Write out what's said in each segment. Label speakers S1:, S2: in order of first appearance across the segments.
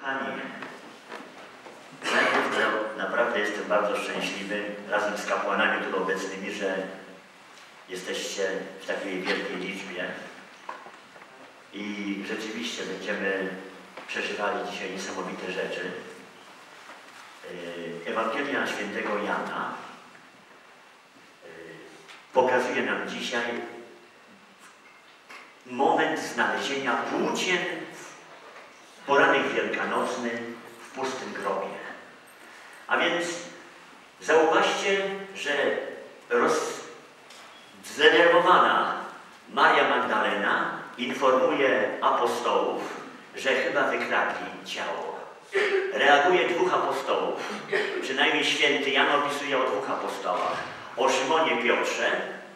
S1: Kochani, najpierw naprawdę jestem bardzo szczęśliwy razem z kapłanami tu obecnymi, że jesteście w takiej wielkiej liczbie i rzeczywiście będziemy przeżywali dzisiaj niesamowite rzeczy. Ewangelia Świętego Jana pokazuje nam dzisiaj moment znalezienia płócien w poranek wielkanocny w pustym grobie. A więc zauważcie, że zdenerwowana Maria Magdalena informuje apostołów, że chyba wykradli ciało. Reaguje dwóch apostołów, przynajmniej święty Jan opisuje o dwóch apostołach, o Szymonie Piotrze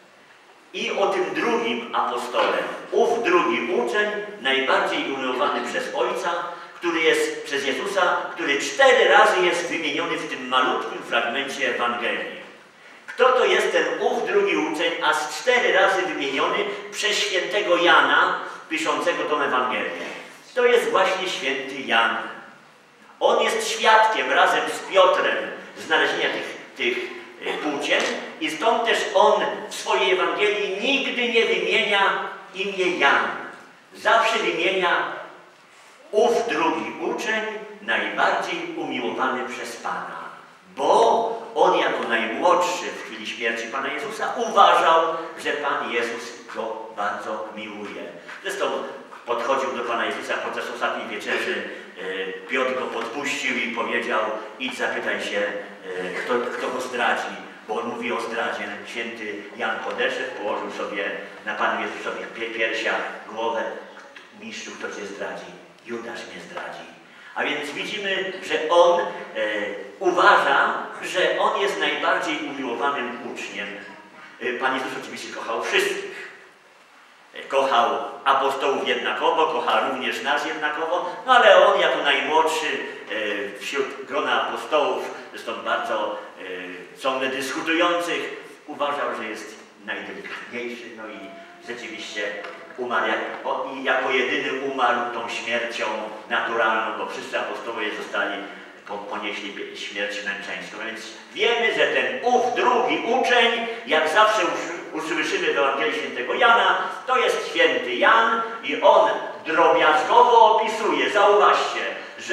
S1: i o tym drugim apostole. Ów drugi uczeń, najbardziej umiłowany przez Ojca, który jest przez Jezusa, który 4 razy jest wymieniony w tym malutkim fragmencie Ewangelii. Kto to jest ten ów drugi uczeń, a z 4 razy wymieniony przez świętego Jana, piszącego tą Ewangelię? To jest właśnie święty Jan. On jest świadkiem razem z Piotrem znalezienia tych płócien i stąd też on w swojej Ewangelii nigdy nie wymienia imię Jan. Zawsze wymienia ów drugi uczeń, najbardziej umiłowany przez Pana. Bo on jako najmłodszy w chwili śmierci Pana Jezusa uważał, że Pan Jezus go bardzo miłuje. Zresztą podchodził do Pana Jezusa podczas ostatniej wieczerzy, Piotr go podpuścił i powiedział: idź zapytaj się, kto go zdradzi, bo on mówi o zdradzie. Święty Jan podeszedł, położył sobie na Panu Jezusowi piersiach głowę: mistrzu, kto Cię zdradzi? Judasz mnie zdradzi. A więc widzimy, że on uważa, że on jest najbardziej umiłowanym uczniem. Pan Jezus oczywiście kochał wszystkich. Kochał apostołów jednakowo, kochał również nas jednakowo, no ale on jako najmłodszy wśród grona apostołów, zresztą bardzo ciągle dyskutujących, uważał, że jest najdelikatniejszy, no i rzeczywiście umarł i jako jedyny umarł tą śmiercią naturalną, bo wszyscy apostołowie ponieśli śmierć męczeńską. Więc wiemy, że ten ów drugi uczeń, jak zawsze usłyszymy w Ewangelii Świętego Jana, to jest święty Jan i on drobiazgowo opisuje. Zauważcie, że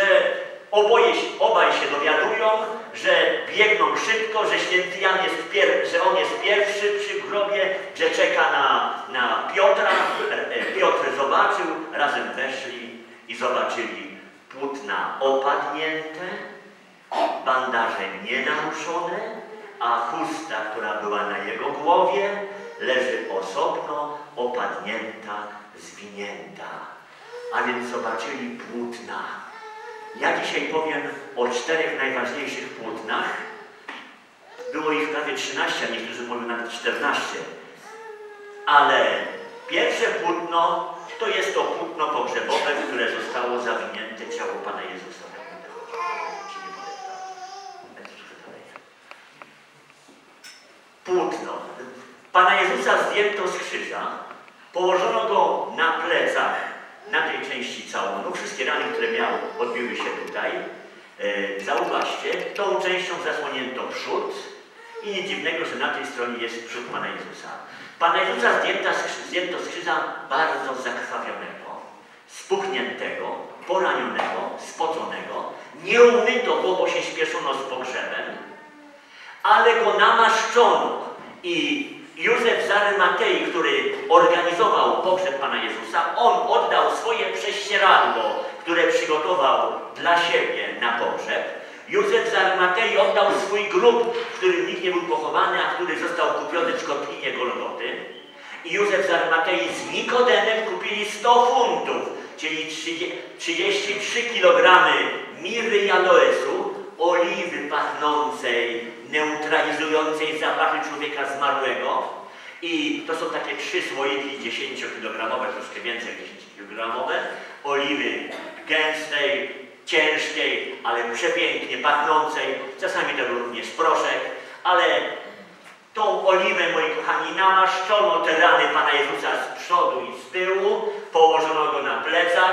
S1: obaj się dowiadują, że biegną szybko, że święty Jan że on jest pierwszy przy grobie, że czeka na Piotra. Piotr zobaczył, razem weszli i zobaczyli płótna opadnięte, bandaże nienaruszone, a chusta, która była na jego głowie, leży osobno, opadnięta, zwinięta. A więc zobaczyli płótna. Ja dzisiaj powiem o 4 najważniejszych płótnach. Było ich prawie 13, a niektórzy mówią nawet 14. Ale pierwsze płótno to jest to płótno pogrzebowe, które zostało zawinięte ciało Pana Jezusa. Płótno. Pana Jezusa zdjęto z krzyża, położono go na plecach, na tej części całunu. Wszystkie rany, które miał, odbiły się tutaj. Zauważcie, tą częścią zasłonięto przód i nic dziwnego, że na tej stronie jest przód Pana Jezusa. Pana Jezusa zdjęto z krzyża bardzo zakrwawionego, spuchniętego, poranionego, spoconego. Nie umyto go, bo się śpieszono z pogrzebem, ale go namaszczono i Józef z Arymatei, który organizował pogrzeb Pana Jezusa, on oddał swoje prześcieradło, które przygotował dla siebie na pogrzeb. Józef z Arymatei oddał swój grób, w którym nikt nie był pochowany, a który został kupiony w kotlinie Golgoty. I Józef z Arymatei z Nikodemem kupili 100 funtów, czyli 33 kg mirry i aloesu, oliwy pachnącej, neutralizującej zapachy człowieka zmarłego. I to są takie 3 słoiki 10-kilogramowe, troszkę więcej 10-kilogramowe, oliwy gęstej, ciężkiej, ale przepięknie pachnącej. Czasami to był również proszek, ale tą oliwę, moi kochani, namaszczono te rany Pana Jezusa z przodu i z tyłu, położono go na plecach.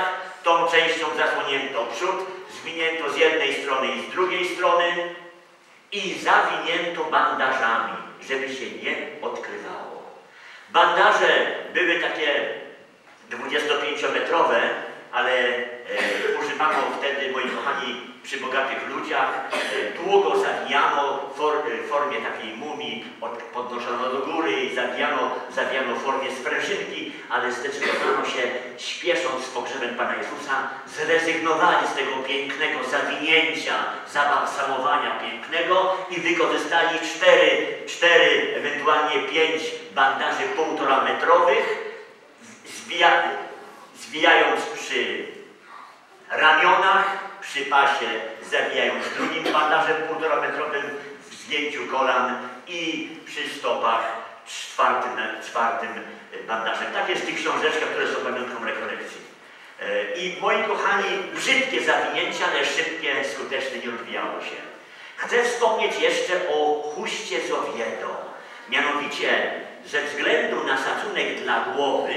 S1: tą częścią zasłonięto przód, zwinięto z jednej strony i z drugiej strony i zawinięto bandażami, żeby się nie odkrywało. Bandaże były takie 25-metrowe, ale używano wtedy, moi kochani, przy bogatych ludziach, długo zawijano w formie takiej mumii, podnoszono do góry i zawijano w formie sprężynki, ale zdecydowano się, śpiesząc z pogrzebem Pana Jezusa, zrezygnowali z tego pięknego zawinięcia, zabalsamowania pięknego i wykorzystali 4, ewentualnie 5 bandaży 1,5-metrowych, zwijając przy ramionach, przy pasie, zawijając drugim bandażem 1,5-metrowym w zgięciu kolan i przy stopach 4. bandażem. Tak jest w tych książeczkach, które są pamiątką rekolekcji. I moi kochani, brzydkie zawinięcia, ale szybkie, skuteczne, nie odbijało się. Chcę wspomnieć jeszcze o chuście z Oviedo. Mianowicie, ze względu na szacunek dla głowy,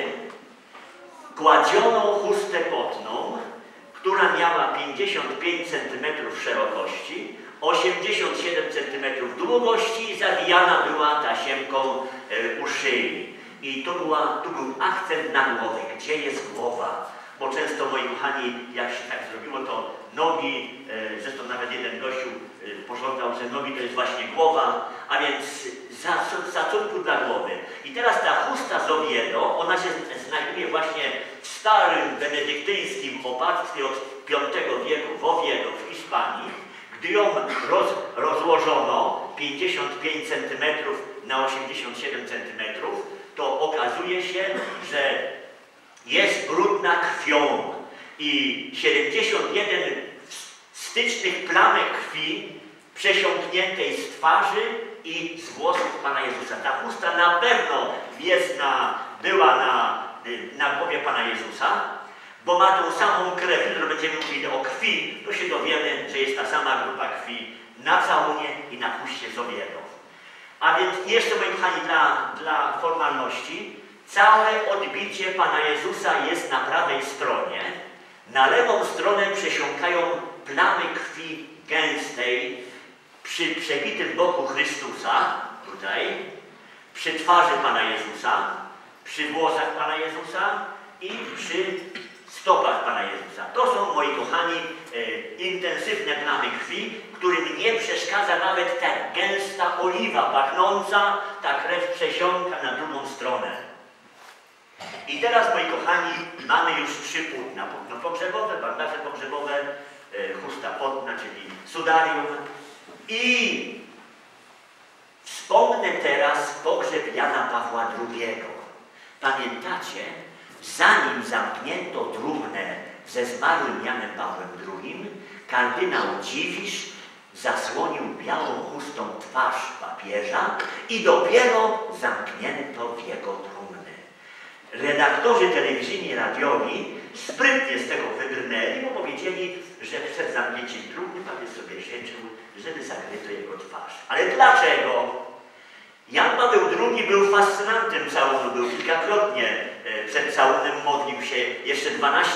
S1: kładziono chustę potną, która miała 55 cm szerokości, 87 cm długości i zawijana była tasiemką u szyi. I to był akcent na głowę. Gdzie jest głowa? Bo często, moi kochani, jak się tak zrobiło, to nogi, zresztą nawet jeden gościu pożądał, że nogi to jest właśnie głowa, a więc z szacunku dla głowy. I teraz ta chusta z Oviedo, ona się znajduje właśnie w starym benedyktyńskim opactwie od V wieku w Oviedo w Hiszpanii. Gdy ją rozłożono 55 cm na 87 cm, to okazuje się, że jest brudna krwią i 71 stycznych plamek krwi przesiąkniętej z twarzy i z włosów Pana Jezusa. Ta chusta na pewno była na głowie Pana Jezusa, bo ma tą samą krew. Jeżeli będziemy mówili o krwi, to się dowiemy, że jest ta sama grupa krwi na całunie i na chuście z Oviedo. A więc jeszcze, moi kochani, dla formalności, całe odbicie Pana Jezusa jest na prawej stronie. Na lewą stronę przesiąkają plamy krwi gęstej przy przebitym boku Chrystusa, tutaj, przy twarzy Pana Jezusa, przy włosach Pana Jezusa i przy stopach Pana Jezusa. To są, moi kochani, intensywne plamy krwi, którym nie przeszkadza nawet ta gęsta oliwa pachnąca, ta krew przesiąka na drugą stronę. I teraz, moi kochani, mamy już 3 płótna. Płótno pogrzebowe, bandaże pogrzebowe, chusta potna, czyli sudarium. I wspomnę teraz pogrzeb Jana Pawła II. Pamiętacie, zanim zamknięto trumnę ze zmarłym Janem Pawłem II, kardynał Dziwisz zasłonił białą chustą twarz papieża i dopiero zamknięto w jego trumnę. Redaktorzy telewizyjni i radiowi sprytnie z tego wybrnęli, bo powiedzieli, że przed zamknięciem trumny papież sobie życzył, żeby zakryto jego twarz. Ale dlaczego? Jan Paweł II był fascynantem całunu, był kilkakrotnie przed całunem, modlił się jeszcze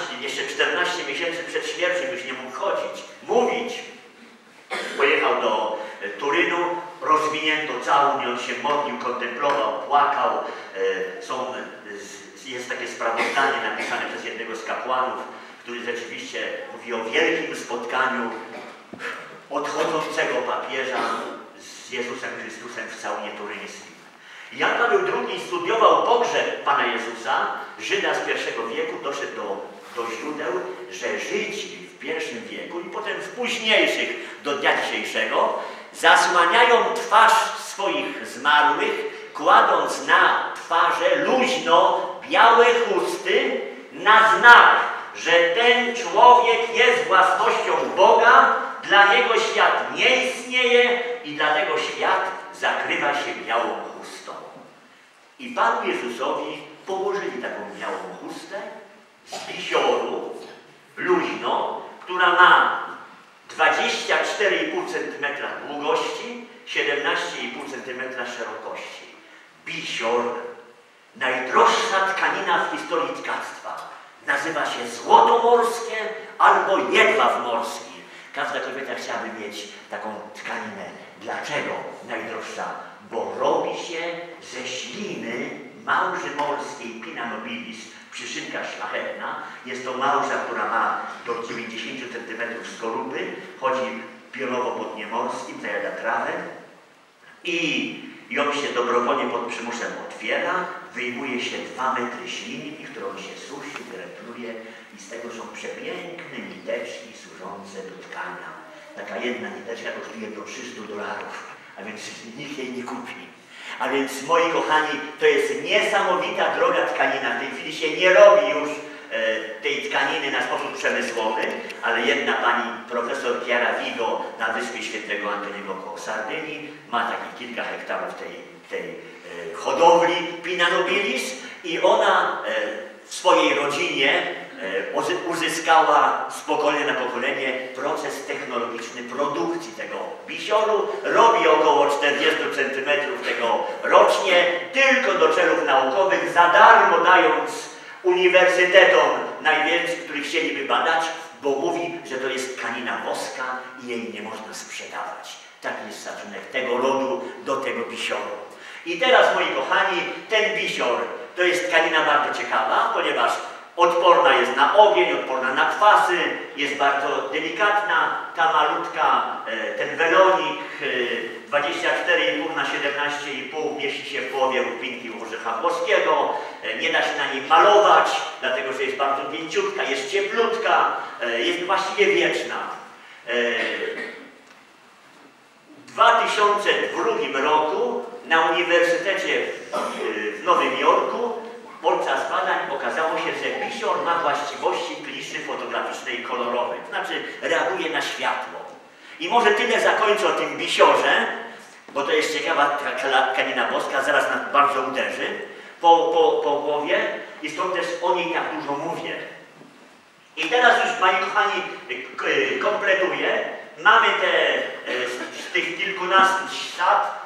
S1: 14 miesięcy przed śmiercią, już nie mógł chodzić, mówić. Pojechał do Turynu, rozwinięto całun i on się modlił, kontemplował, płakał. Jest takie sprawozdanie napisane przez jednego z kapłanów, który rzeczywiście mówi o wielkim spotkaniu odchodzącego papieża z Jezusem Chrystusem w całunie turyńskim. Jan Paweł II studiował pogrzeb Pana Jezusa, Żyda z I wieku, doszedł do źródeł, że Żydzi w I wieku i potem w późniejszych do dnia dzisiejszego zasłaniają twarz swoich zmarłych, kładąc na twarze luźno białe chusty na znak, że ten człowiek jest własnością Boga, dla niego świat nie istnieje i dlatego świat zakrywa się białą chustą. I Panu Jezusowi położyli taką białą chustę z bisioru, luźno, która ma 24,5 cm długości, 17,5 cm szerokości. Bisior, najdroższa tkanina w historii tkactwa. nazywa się złotomorskie albo jedwaw morski. Każda kobieta chciałaby mieć taką tkaninę. Dlaczego najdroższa? Bo robi się ze śliny małży morskiej Pinna nobilis, przyszynka szlachetna. Jest to małża, która ma do 90 cm skoruby, chodzi pionowo po dnie morskim, zajada trawę i ją się dobrowolnie pod przymusem otwiera, wyjmuje się 2 metry ślinki, którą się sushi, gratuluje i z tego są przepiękne niteczki służące do tkania. Taka jedna niteczka kosztuje do $300, a więc nikt jej nie kupi. A więc, moi kochani, to jest niesamowita droga tkanina. W tej chwili się nie robi już tej tkaniny na sposób przemysłowy, ale jedna pani profesor Chiara Vigo na wyspie Świętego Antoniego koło Sardynii ma takich kilka hektarów tej hodowli Pinna nobilis i ona w swojej rodzinie uzyskała z pokolenia na pokolenie proces technologiczny produkcji tego bisioru. Robi około 40 cm tego rocznie, tylko do celów naukowych, za darmo dając uniwersytetom najwięcej, których chcieliby badać, bo mówi, że to jest tkanina woska i jej nie można sprzedawać. Taki jest szacunek tego rodu do tego bisioru. I teraz, moi kochani, ten bisior to jest tkanina bardzo ciekawa, ponieważ odporna jest na ogień, odporna na kwasy, jest bardzo delikatna. Ta malutka, ten welonik 24,5 na 17,5 mieści się w połowie łupinki orzecha włoskiego. Nie da się na niej malować, dlatego że jest bardzo mięciutka, jest cieplutka, jest właściwie wieczna. W 2002 roku na Uniwersytecie w Nowym Jorku podczas badań okazało się, że bisior ma właściwości kliszy fotograficznej i kolorowej, to znaczy reaguje na światło. I może tyle zakończę o tym bisiorze, bo to jest ciekawa tkanina boska, zaraz nas bardzo uderzy po głowie i stąd też o niej tak dużo mówię. I teraz już, moi kochani, kompletuję. Mamy z tych kilkunastu szat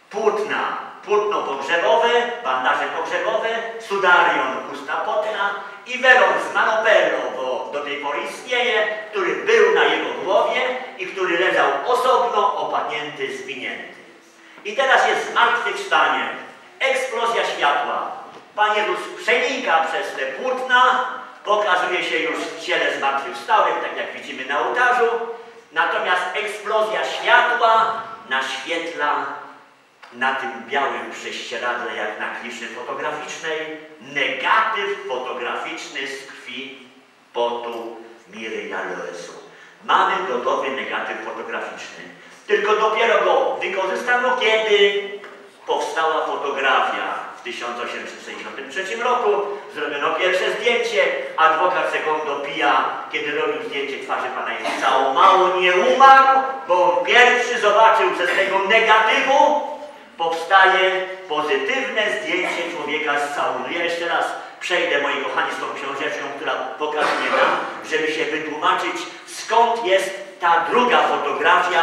S1: płótno pogrzebowe, bandaże pogrzebowe, sudarion, chusta potna i welon z Manopello, bo do tej pory istnieje, który był na jego głowie i który leżał osobno, opadnięty, zwinięty. I teraz jest zmartwychwstanie, eksplozja światła. Pan Jezus przenika przez te płótna, pokazuje się już w ciele zmartwychwstałych, tak jak widzimy na ołtarzu, natomiast eksplozja światła naświetla na tym białym prześcieradle, jak na kliszy fotograficznej, negatyw fotograficzny z krwi, potu, miry i aloesu. Mamy gotowy negatyw fotograficzny. Tylko dopiero go wykorzystano, kiedy powstała fotografia. W 1863 roku zrobiono pierwsze zdjęcie. Adwokat Secondo Pia, kiedy robił zdjęcie twarzy Pana Jezusa, o mało nie umarł, bo on pierwszy zobaczył przez tego negatywu powstaje pozytywne zdjęcie człowieka z całunu. Ja jeszcze raz przejdę, moi kochani, z tą książeczką, która pokazuje nam, żeby się wytłumaczyć, skąd jest ta druga fotografia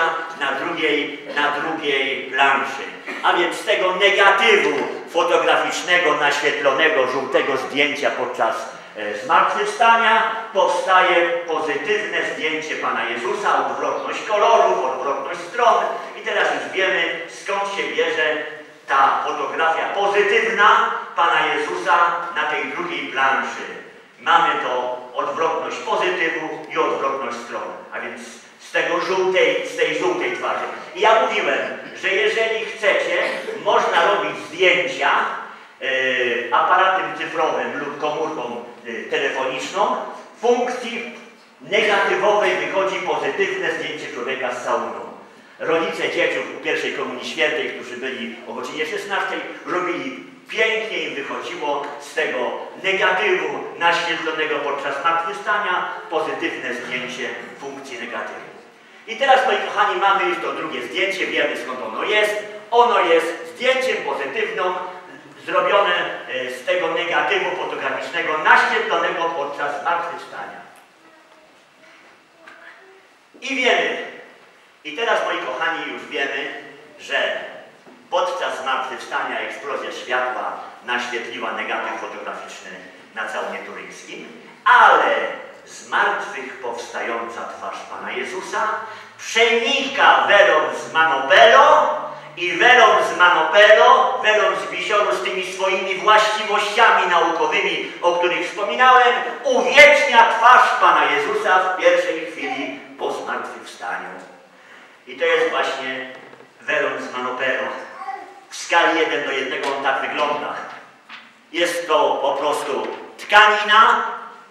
S1: na drugiej planszy. A więc z tego negatywu fotograficznego, naświetlonego, żółtego zdjęcia podczas zmartwychwstania powstaje pozytywne zdjęcie Pana Jezusa, odwrotność kolorów, odwrotność stron. I teraz już wiemy, skąd się bierze ta fotografia pozytywna Pana Jezusa na tej drugiej planszy. Mamy to odwrotność pozytywu i odwrotność stron, a więc z tej żółtej twarzy. I ja mówiłem, że jeżeli chcecie, można robić zdjęcia aparatem cyfrowym lub komórką telefoniczną. W funkcji negatywowej wychodzi pozytywne zdjęcie człowieka z całunu. Rodzice dzieciów pierwszej Komunii Świętej, którzy byli o godzinie 16, robili pięknie, im wychodziło z tego negatywu naświetlonego podczas zmartwychwstania pozytywne zdjęcie funkcji negatywu. I teraz, moi kochani, mamy już to drugie zdjęcie, wiemy skąd ono jest. Ono jest zdjęciem pozytywnym, zrobione z tego negatywu fotograficznego naświetlonego podczas zmartwychwstania. I wiemy, i teraz, moi kochani, już wiemy, że podczas zmartwychwstania eksplozja światła naświetliła negatyw fotograficzny na całunie turyńskim, ale z martwych powstająca twarz Pana Jezusa przenika welon z Manopelo i welon z Manopelo, welon z Bisionu z tymi swoimi właściwościami naukowymi, o których wspominałem, uwiecznia twarz Pana Jezusa w pierwszej chwili po zmartwychwstaniu. I to jest właśnie welon z Manopelo. W skali 1:1 on tak wygląda. Jest to po prostu tkanina,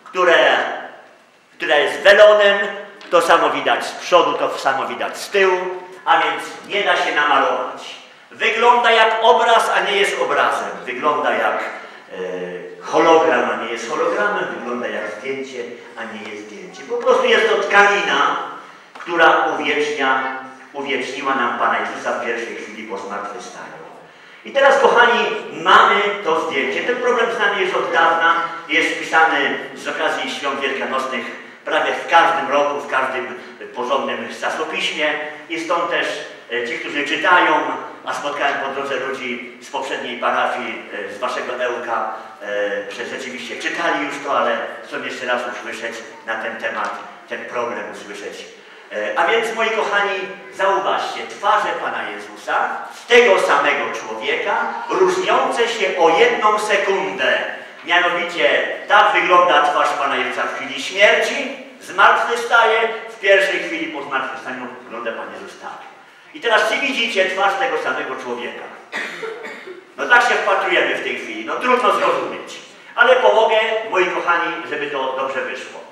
S1: która jest welonem, to samo widać z przodu, to samo widać z tyłu, a więc nie da się namalować. Wygląda jak obraz, a nie jest obrazem. Wygląda jak hologram, a nie jest hologramem. Wygląda jak zdjęcie, a nie jest zdjęcie. Po prostu jest to tkanina, która uwieczniła nam Pana Jezusa w pierwszej chwili po zmartwychwstaniu. I teraz, kochani, mamy to zdjęcie. Ten problem z nami jest od dawna. Jest wpisany z okazji świąt wielkanocnych prawie w każdym roku, w każdym porządnym czasopiśmie. I stąd też ci, którzy czytają, a spotkałem po drodze ludzi z poprzedniej parafii, z waszego Ełka, że rzeczywiście czytali już to, ale chcą jeszcze raz usłyszeć na ten temat, ten problem usłyszeć. A więc, moi kochani, zauważcie, twarze Pana Jezusa, tego samego człowieka, różniące się o 1 sekundę. Mianowicie, tak wygląda twarz Pana Jezusa w chwili śmierci, zmartwychwstaje, w pierwszej chwili po zmartwychwstaniu wygląda Pan Jezus tak. I teraz, czy widzicie twarz tego samego człowieka? No tak się wpatrujemy w tej chwili, no trudno zrozumieć. Ale pomogę, moi kochani, żeby to dobrze wyszło.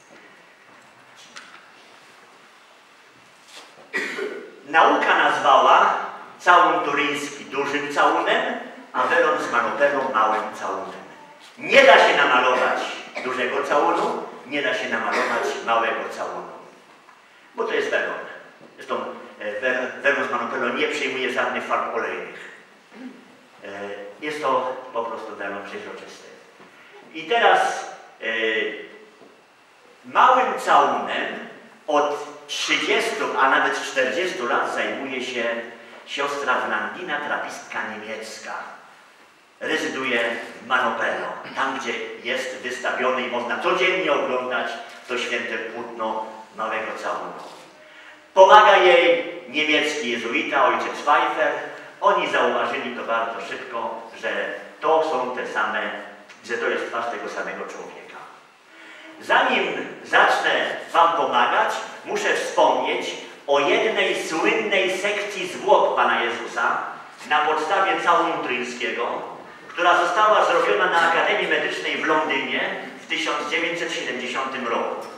S1: Nauka nazwała całun turyński dużym całunem, a welon z Manopelo małym całunem. Nie da się namalować dużego całunu, nie da się namalować małego całunu, bo to jest welon. Zresztą welon z Manopelo nie przyjmuje żadnych farb olejnych. Jest to po prostu welon przeźroczysty. I teraz małym całunem od 30, a nawet 40 lat zajmuje się siostra Wlandina, trapistka niemiecka. Rezyduje w Manopelo, tam gdzie jest wystawiony i można codziennie oglądać to święte płótno małego całunu. Pomaga jej niemiecki jezuita, ojciec Pfeiffer. Oni zauważyli to bardzo szybko, że to są te same, że to jest twarz tego samego człowieka. Zanim zacznę wam pomagać, muszę wspomnieć o jednej słynnej sekcji zwłok Pana Jezusa na podstawie całunu turyńskiego, która została zrobiona na Akademii Medycznej w Londynie w 1970 roku.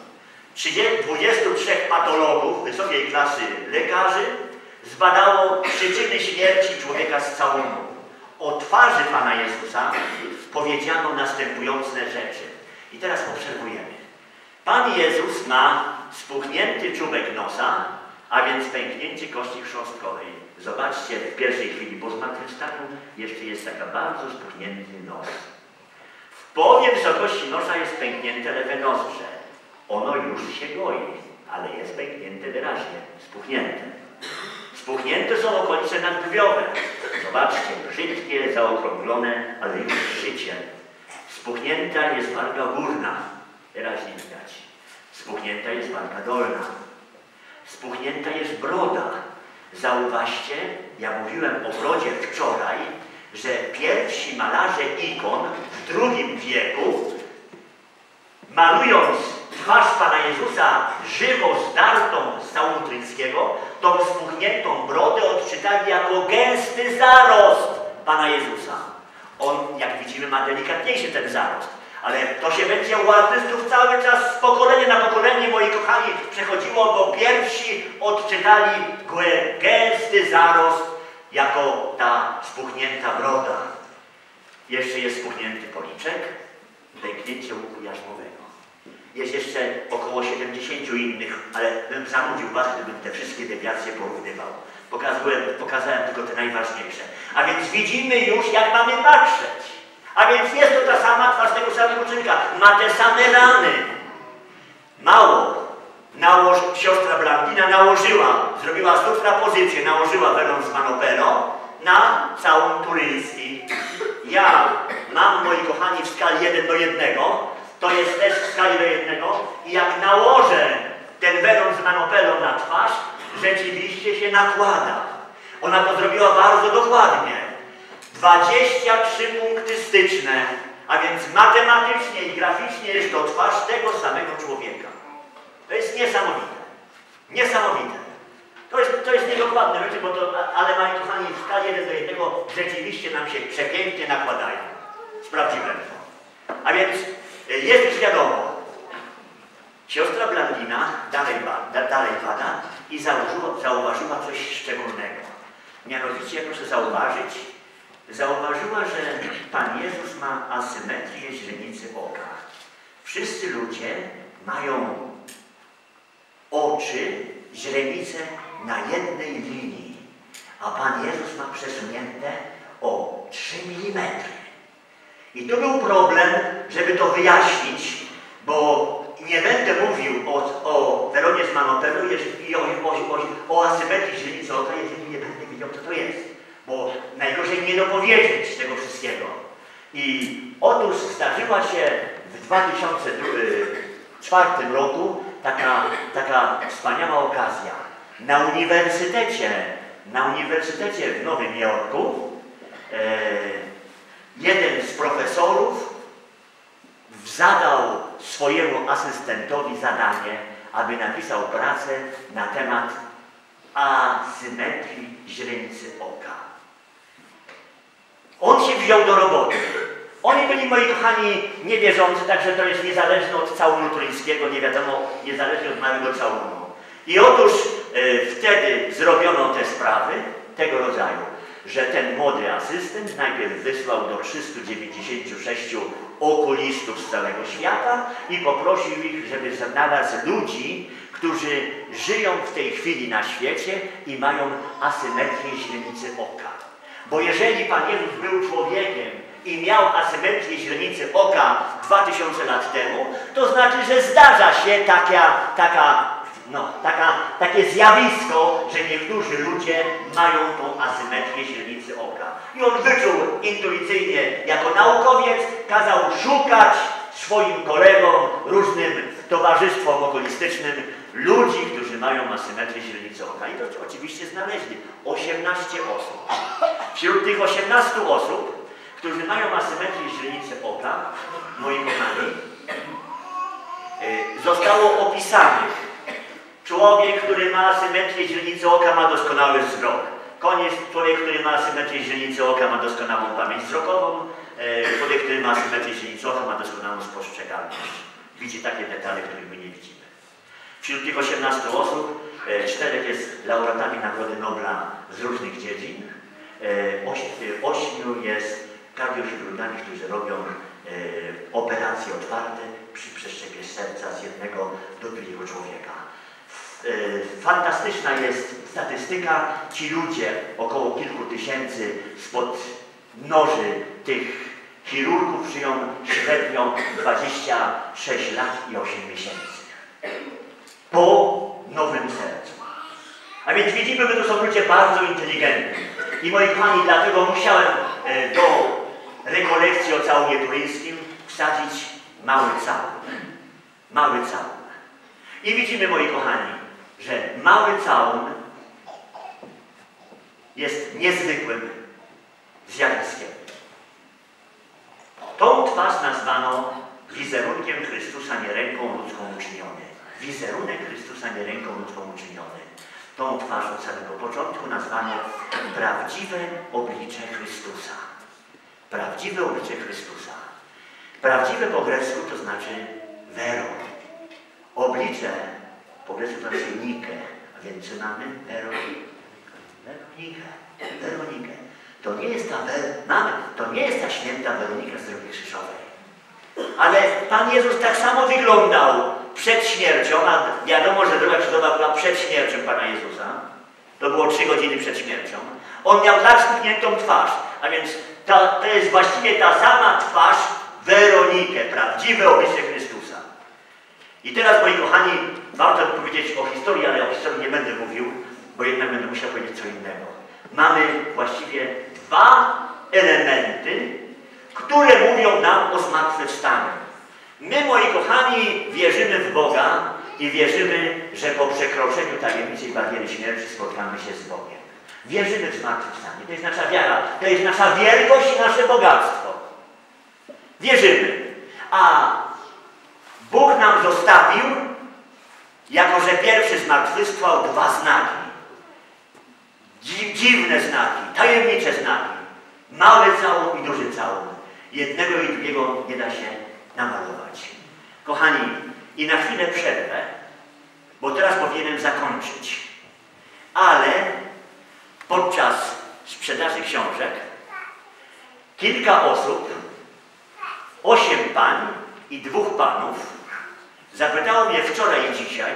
S1: 23 patologów wysokiej klasy lekarzy zbadało przyczyny śmierci człowieka z całunu. O twarzy Pana Jezusa powiedziano następujące rzeczy. I teraz obserwujemy. Pan Jezus ma spuchnięty czubek nosa, a więc pęknięcie kości chrząstkowej. Zobaczcie, w pierwszej chwili po zmartwychwstaniu jeszcze jest taka bardzo spuchnięty nos. W połowie wysokości nosa jest pęknięte lewe nozdrze. Ono już się goi, ale jest pęknięte wyraźnie, spuchnięte. Spuchnięte są okolice nadbrwiowe. Zobaczcie, brzydkie, zaokrąglone, ale już życie. Spuchnięta jest warga górna, wyraźnie widać. Spuchnięta jest warga dolna. Spuchnięta jest broda. Zauważcie, ja mówiłem o brodzie wczoraj, że pierwsi malarze ikon w II wieku, malując twarz Pana Jezusa żywo zdartą z całunu turyńskiego, tą spuchniętą brodę odczytali jako gęsty zarost Pana Jezusa. On, jak widzimy, ma delikatniejszy ten zarost. Ale to się będzie u artystów cały czas z pokolenia na pokolenie, moi kochani, przechodziło, bo pierwsi odczytali gęsty zarost jako ta spuchnięta broda. Jeszcze jest spuchnięty policzek, pęknięcie łuku jarzmowego. Jest jeszcze około 70 innych, ale bym zanudził was, gdybym te wszystkie dewiacje porównywał. Pokazałem tylko te najważniejsze. A więc widzimy już, jak mamy patrzeć. A więc jest to ta sama twarz tego samego człowieka. Ma te same rany. Mało. Siostra Blandina zrobiła suprapozycję, nałożyła welon z Manopelo na całun turyński. ja mam, moi kochani, w skali 1:1, to jest też w skali do 1 i jak nałożę ten welon z manopelą na twarz, rzeczywiście się nakłada. Ona to zrobiła bardzo dokładnie. 23 punkty styczne, a więc matematycznie i graficznie jest to twarz tego samego człowieka. To jest niesamowite. Niesamowite. To jest niedokładne rzeczy, bo to, ale moi kochani, w skali 1:1 rzeczywiście nam się przepięknie nakładają. Sprawdziłem to. A więc jest już wiadomo. Siostra Blandina dalej bada i zauważyła coś szczególnego. Mianowicie, proszę zauważyła, że Pan Jezus ma asymetrię źrenicy oka. Wszyscy ludzie mają oczy, źrenice na jednej linii, a Pan Jezus ma przesunięte o 3 mm. I to był problem, żeby to wyjaśnić, bo nie będę mówił o Weronie z Manopelu i o asymetrii źrenicy oka, jeżeli nie będę wiedział, co to jest. Bo najgorzej nie dopowiedzieć tego wszystkiego. I otóż zdarzyła się w 2004 roku taka wspaniała okazja. Na uniwersytecie w Nowym Jorku jeden z profesorów zadał swojemu asystentowi zadanie, aby napisał pracę na temat asymetrii źrenicy oka. On się wziął do roboty. Oni byli, moi kochani, niewierzący, także to jest niezależne od całunu trójskiego, nie wiadomo, niezależnie od małego całunu. I otóż wtedy zrobiono te sprawy tego rodzaju, że ten młody asystent najpierw wysłał do 396 okulistów z całego świata i poprosił ich, żeby znalazł ludzi, którzy żyją w tej chwili na świecie i mają asymetrię źrenicy oka. Bo jeżeli Pan Jezus był człowiekiem i miał asymetrię źrenicy oka 2000 lat temu, to znaczy, że zdarza się takie zjawisko, że niektórzy ludzie mają tą asymetrię źrenicy oka. I on wyczuł intuicyjnie, jako naukowiec, kazał szukać swoim kolegom, różnym towarzystwom okulistycznym ludzi, którzy mają asymetrię źrenicy oka. I to oczywiście znaleźli 18 osób. Wśród tych 18 osób, którzy mają asymetrię źrenicy oka, moi kochani, zostało opisanych. Człowiek, który ma asymetrię źrenicy oka, ma doskonały wzrok. Człowiek, który ma asymetrię źrenicy oka, ma doskonałą pamięć wzrokową. Człowiek, który ma asymetrię źrenicy oka, ma doskonałą spostrzegalność. Widzi takie detale, których my nie widzimy. Wśród tych 18 osób 4 jest laureatami Nagrody Nobla z różnych dziedzin. 8 jest kardiochirurgami, którzy robią operacje otwarte przy przeszczepie serca z jednego do drugiego człowieka. Fantastyczna jest statystyka. Ci ludzie, około kilku tysięcy spod noży tych chirurgów, żyją średnio 26 lat i 8 miesięcy. Po nowym sercu. A więc widzimy, że to są ludzie bardzo inteligentni. I moi kochani, dlatego musiałem do rekolekcji o całunie turyńskim wsadzić mały całun. Mały całun. I widzimy, moi kochani, że mały całun jest niezwykłym zjawiskiem. Tą twarz nazwano wizerunkiem Chrystusa, nie ręką ludzką uczyniony. Wizerunek Chrystusa, nie ręką ludzką uczyniony. Tą twarz od samego początku nazwano prawdziwe oblicze Chrystusa. Prawdziwe oblicze Chrystusa. Prawdziwe po grecku to znaczy vero. Oblicze po grecku to znaczy nike. A więc co mamy? Weronikę. To nie jest ta święta Weronika z Drogi Krzyżowej. Ale Pan Jezus tak samo wyglądał przed śmiercią, a wiadomo, że Droga Krzyżowa była przed śmiercią Pana Jezusa. To było 3 godziny przed śmiercią. On miał tak stukniętą twarz, a więc to jest właściwie ta sama twarz Weronikę, prawdziwe oblicze Chrystusa. I teraz, moi kochani, warto powiedzieć o historii, ale o historii nie będę mówił, bo jednak będę musiał powiedzieć co innego. Mamy właściwie 2 elementy, które mówią nam o zmartwychwstaniu. My, moi kochani, wierzymy w Boga i wierzymy, że po przekroczeniu tajemniczej bariery śmierci spotkamy się z Bogiem. Wierzymy w zmartwychwstanie. To jest nasza wiara, to jest nasza wielkość i nasze bogactwo. Wierzymy. A Bóg nam zostawił, jako że pierwszy zmartwychwstał, 2 znaki. Dziwne znaki, tajemnicze znaki. Mały całun i duży całun. Jednego i drugiego nie da się namalować. Kochani, i na chwilę przerwę, bo teraz powinienem zakończyć. Ale podczas sprzedaży książek kilka osób, 8 pań i 2 panów zapytało mnie wczoraj i dzisiaj.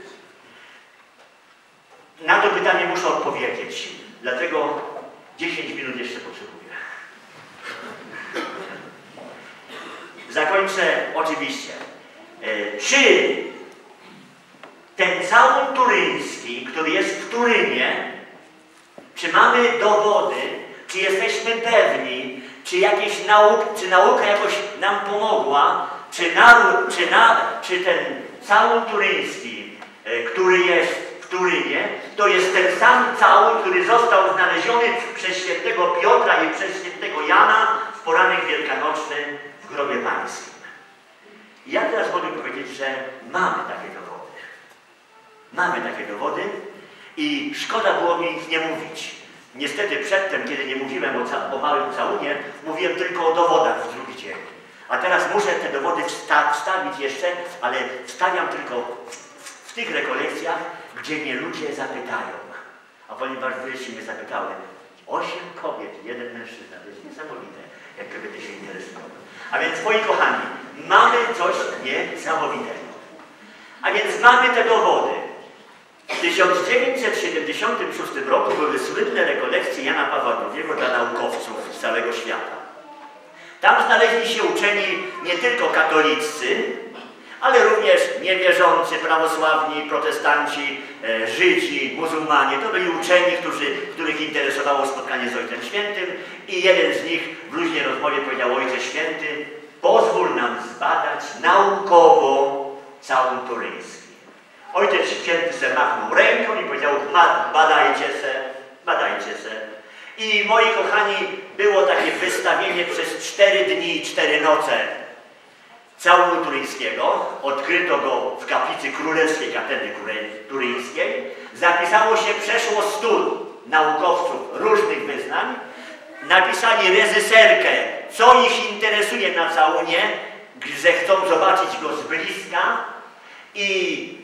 S1: Na to pytanie muszę odpowiedzieć, dlatego 10 minut jeszcze potrzebuję. Zakończę oczywiście. Czy ten całun turyński, który jest w Turynie, czy mamy dowody, czy jesteśmy pewni, czy nauka jakoś nam pomogła, czy ten całun turyński, który jest w Turynie, to jest ten sam całun, który został znaleziony przez świętego Piotra i przez świętego Jana w poranek wielkanocny w grobie pańskim. I ja teraz mogę powiedzieć, że mamy takie dowody. Mamy takie dowody i szkoda było mi ich nie mówić. Niestety przedtem, kiedy nie mówiłem o małym całunie, mówiłem tylko o dowodach w drugi dzień. A teraz muszę te dowody wstawić jeszcze, ale wstawiam tylko w tych rekolekcjach, gdzie mnie ludzie zapytają. A ponieważ wyście mnie zapytały, 8 kobiet, 1 mężczyzna, to jest niesamowite, jak kobiety się interesują. A więc, moi kochani, mamy coś niesamowitego. A więc mamy te dowody. W 1976 roku były słynne rekolekcje Jana Pawła II dla naukowców z całego świata. Tam znaleźli się uczeni nie tylko katolicy, ale również niewierzący, prawosławni, protestanci, Żydzi, muzułmanie. To byli uczeni, których interesowało spotkanie z Ojcem Świętym i jeden z nich w luźnej rozmowie powiedział: Ojcze Święty, pozwól nam zbadać naukowo całun turyński. Ojciec Święty se machnął ręką i powiedział: badajcie se. I moi kochani, było takie wystawienie przez 4 dni i 4 noce całunu turyńskiego. Odkryto go w kaplicy Królewskiej Katedry Turyńskiej. Zapisało się przeszło 100 naukowców różnych wyznań. Napisali rezyserkę, co ich interesuje na całunie, że chcą zobaczyć go z bliska i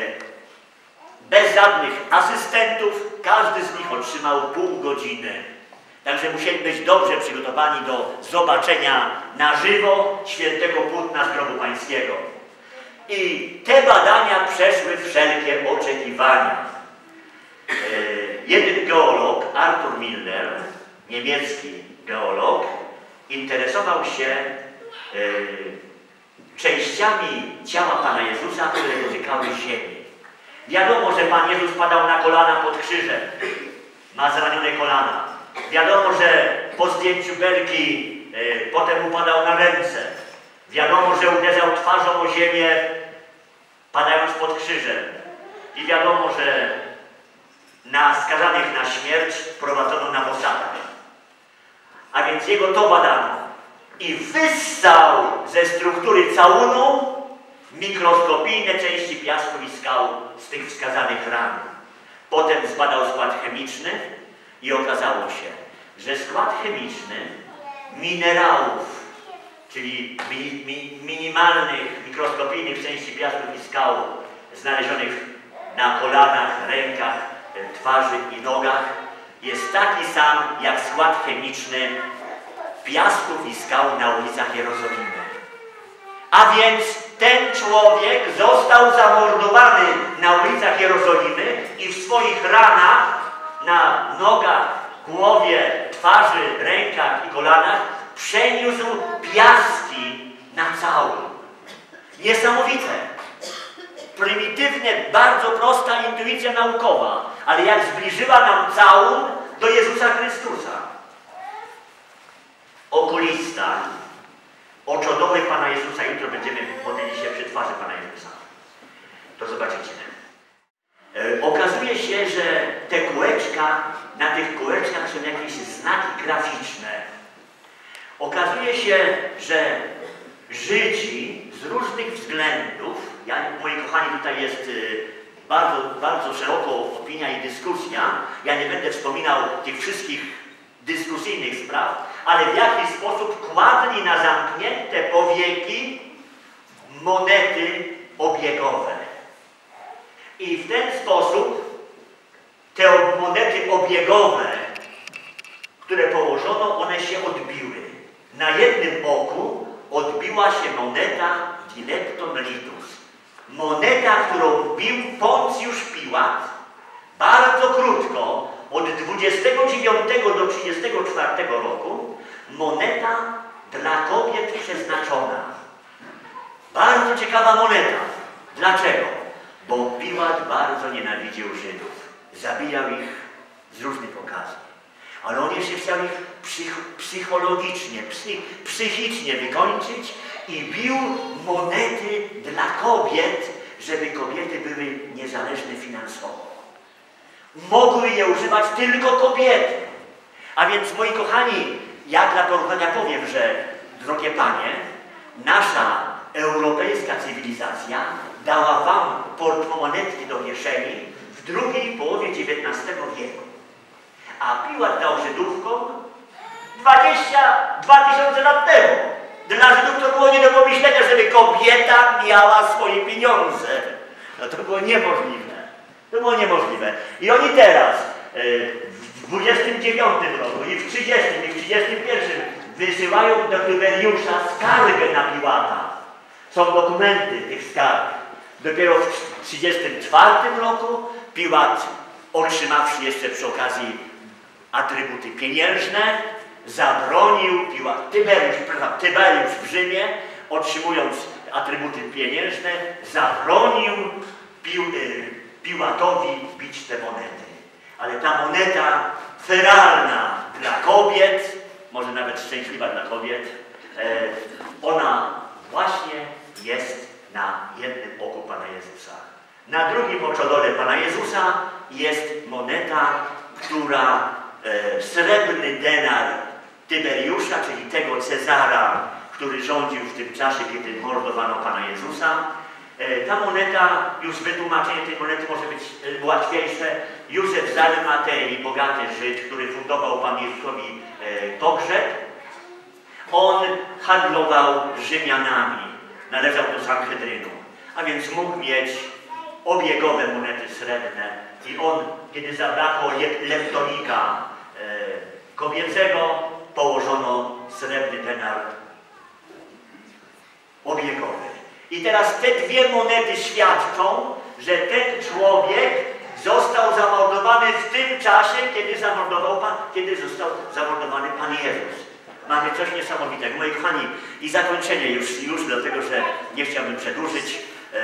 S1: bez żadnych asystentów każdy z nich otrzymał pół godziny. Także musieli być dobrze przygotowani do zobaczenia na żywo świętego płótna z grobu pańskiego. I te badania przeszły wszelkie oczekiwania. Jeden geolog, Arthur Miller, niemiecki geolog, interesował się częściami ciała Pana Jezusa, które dotykały ziemi. Wiadomo, że Pan Jezus padał na kolana pod krzyżem. Ma zranione kolana. Wiadomo, że po zdjęciu belki potem upadał na ręce. Wiadomo, że uderzał twarzą o ziemię, padając pod krzyżem. I wiadomo, że skazanych na śmierć prowadzono na posagach. A więc jego to badano. I wyssał ze struktury całunu mikroskopijne części piasku i skał z tych wskazanych ran. Potem zbadał skład chemiczny i okazało się, że skład chemiczny minerałów, czyli minimalnych, mikroskopijnych części piasków i skał znalezionych na kolanach, rękach, twarzy i nogach, jest taki sam jak skład chemiczny piasków i skał na ulicach Jerozolimy. A więc ten człowiek został zamordowany na ulicach Jerozolimy i w swoich ranach na nogach, głowie, twarzy, rękach i kolanach przeniósł piaski na całun. Niesamowite. Prymitywne, bardzo prosta intuicja naukowa, ale jak zbliżyła nam całun do Jezusa Chrystusa. okulista, oczodoły Pana Jezusa, jutro będziemy modlili się przy twarzy Pana Jezusa. To zobaczycie. Okazuje się, że te kółeczka, na tych kółeczkach są jakieś znaki graficzne. Okazuje się, że Żydzi z różnych względów, moi kochani, tutaj jest bardzo szeroko opinia i dyskusja, ja nie będę wspominał tych wszystkich dyskusyjnych spraw, ale w jaki sposób kładli na zamknięte powieki monety obiegowe. I w ten sposób te monety obiegowe, które położono, one się odbiły. Na jednym oku odbiła się moneta Dilectum Litus. Moneta, którą bił Poncjusz Piłat bardzo krótko, od 29 do 34 roku, moneta dla kobiet przeznaczona. Bardzo ciekawa moneta. Dlaczego? Bo Piłat bardzo nienawidził Żydów. Zabijał ich z różnych okazji. Ale on jeszcze chciał ich psychologicznie, psychicznie wykończyć i bił monety dla kobiet, żeby kobiety były niezależne finansowo. Mogły je używać tylko kobiety. A więc, moi kochani, ja dla porównania powiem, że, drogie panie, nasza europejska cywilizacja dała wam portmonetki do kieszeni w drugiej połowie XIX wieku. A Piłat dał Żydówkom 2000 lat temu. Dla Żydów to było nie do pomyślenia, żeby kobieta miała swoje pieniądze. No to było niemożliwe. To było niemożliwe. I oni teraz w 29 roku i w 30 i w 31 wysyłają do Tyberiusza skargę na Piłata. Są dokumenty tych skarg. Dopiero w 34 roku Piłat, otrzymawszy jeszcze przy okazji atrybuty pieniężne, zabronił Tyberiusz w Rzymie, otrzymując atrybuty pieniężne, zabronił Piłatowi bić te monety. Ale ta moneta feralna dla kobiet, może nawet szczęśliwa dla kobiet, ona właśnie jest na jednym oku Pana Jezusa. Na drugim oczodole Pana Jezusa jest moneta, która srebrny denar Tyberiusza, czyli tego Cezara, który rządził w tym czasie, kiedy mordowano Pana Jezusa. Ta moneta, już wytłumaczenie tej monety może być łatwiejsze. Józef z Arymatei, bogaty Żyd, który fundował Panu Jezusowi pogrzeb, on handlował Rzymianami, należał do Sanhedrynu, a więc mógł mieć obiegowe monety srebrne i on, kiedy zabrakło leptonika kobiecego, położono srebrny denar obiegowy. I teraz te dwie monety świadczą, że ten człowiek został zamordowany w tym czasie, kiedy został zamordowany Pan Jezus. Mamy coś niesamowitego. Moi kochani, i zakończenie już dlatego, że nie chciałbym przedłużyć.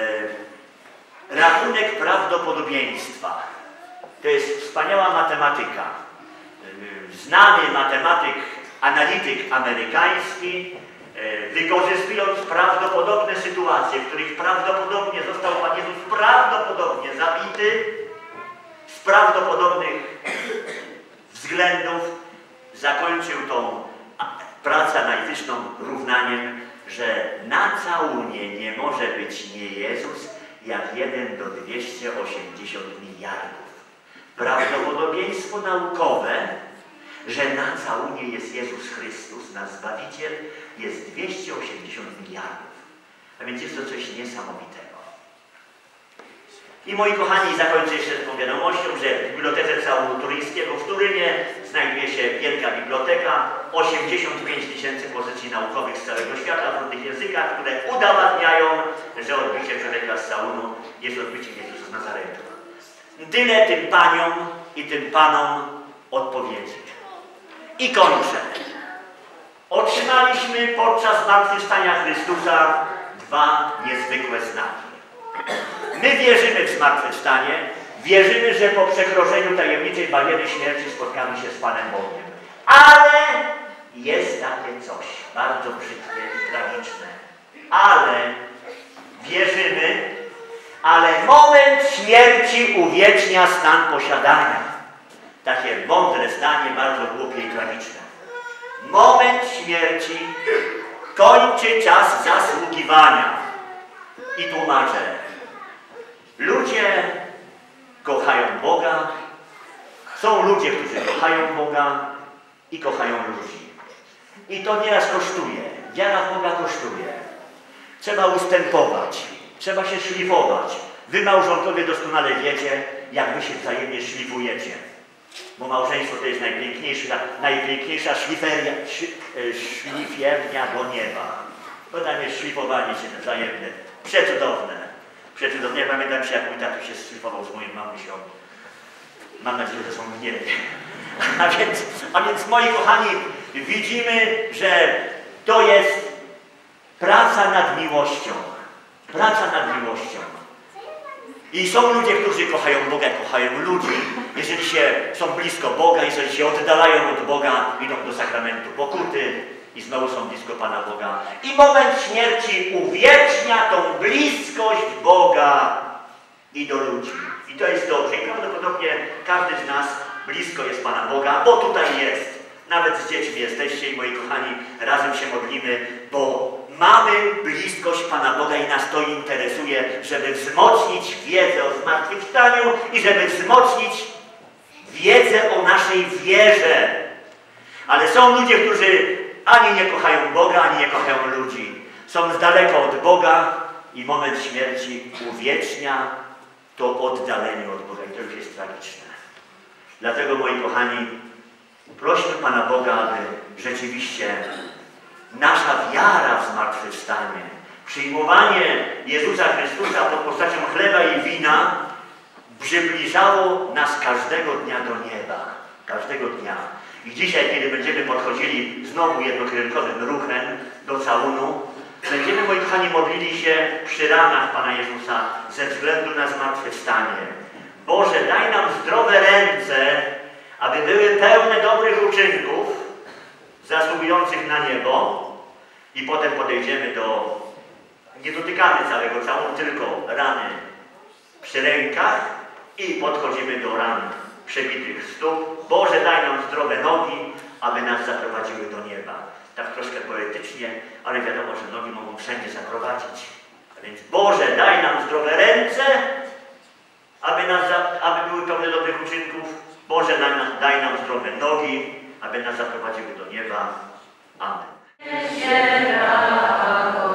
S1: Rachunek prawdopodobieństwa. To jest wspaniała matematyka. Znany matematyk, analityk amerykański, wykorzystując prawdopodobne sytuacje, w których prawdopodobnie został Pan Jezus prawdopodobnie zabity, z prawdopodobnych względów zakończył tą pracę analityczną równaniem, że na całunie nie może być nie Jezus, jak 1 do 280 miliardów. Prawdopodobieństwo naukowe, że na całunie jest Jezus Chrystus, nasz Zbawiciel, jest 280 miliardów. A więc jest to coś niesamowitego. I moi kochani, zakończę jeszcze taką wiadomością, że w Bibliotece Całumu Turyńskiego w Turynie znajduje się wielka biblioteka, 85 000 pozycji naukowych z całego świata w różnych językach, które udowadniają, że odbicie człowieka z Całumu jest odbiciem Jezusa z Nazaretu. Tyle tym paniom i tym panom odpowiedzi. I kończę. Otrzymaliśmy podczas zmartwychwstania Chrystusa dwa niezwykłe znaki. My wierzymy w zmartwychwstanie, wierzymy, że po przekroczeniu tajemniczej bariery śmierci spotkamy się z Panem Bogiem. Ale jest takie coś bardzo brzydkie i tragiczne. Ale wierzymy, ale moment śmierci uwiecznia stan posiadania. Takie mądre zdanie, bardzo głupie i tragiczne. Moment śmierci kończy czas zasługiwania. I tłumaczę. Ludzie kochają Boga, są ludzie, którzy kochają Boga i kochają ludzi. I to nieraz kosztuje. Wiara w Boga kosztuje. Trzeba ustępować, trzeba się szlifować. Wy, małżonkowie, doskonale wiecie, jak wy się wzajemnie szlifujecie. Bo małżeństwo to jest najpiękniejsza szlifiernia do nieba. Bo tam jest szlifowanie się wzajemne. Przecudowne. Przecudowne. Ja pamiętam się, jak mój tatuś się szlifował z moją mamusią. Mam nadzieję, że są w niebie. A więc, moi kochani, widzimy, że to jest praca nad miłością. Praca nad miłością. I są ludzie, którzy kochają Boga, kochają ludzi. Jeżeli są blisko Boga, jeżeli się oddalają od Boga, idą do sakramentu pokuty i znowu są blisko Pana Boga. I moment śmierci uwiecznia tą bliskość Boga i do ludzi. I to jest dobrze. I prawdopodobnie każdy z nas blisko jest Pana Boga, bo tutaj jest. Nawet z dziećmi jesteście i moi kochani, razem się modlimy, bo mamy bliskość Pana Boga i nas to interesuje, żeby wzmocnić wiedzę o zmartwychwstaniu i żeby wzmocnić wiedzę o naszej wierze. Ale są ludzie, którzy ani nie kochają Boga, ani nie kochają ludzi. Są z daleka od Boga i moment śmierci uwiecznia to oddalenie od Boga. I to już jest tragiczne. Dlatego, moi kochani, prośmy Pana Boga, aby rzeczywiście nasza wiara w zmartwychwstanie, przyjmowanie Jezusa Chrystusa pod postacią chleba i wina przybliżało nas każdego dnia do nieba. Każdego dnia. I dzisiaj, kiedy będziemy podchodzili znowu jednokierunkowym ruchem do całunu, będziemy, moi kochani, modlili się przy ranach Pana Jezusa ze względu na zmartwychwstanie. Boże, daj nam zdrowe ręce, aby były pełne dobrych uczynków, zasługujących na niebo, i potem podejdziemy do, nie dotykamy całego całunu, tylko rany przy rękach i podchodzimy do ran przebitych stóp. Boże, daj nam zdrowe nogi, aby nas zaprowadziły do nieba. Tak troszkę poetycznie, ale wiadomo, że nogi mogą wszędzie zaprowadzić. A więc Boże, daj nam zdrowe ręce, aby były pełne dobrych uczynków. Boże, daj nam zdrowe nogi, aby nas zaprowadziły do nieba. Amen.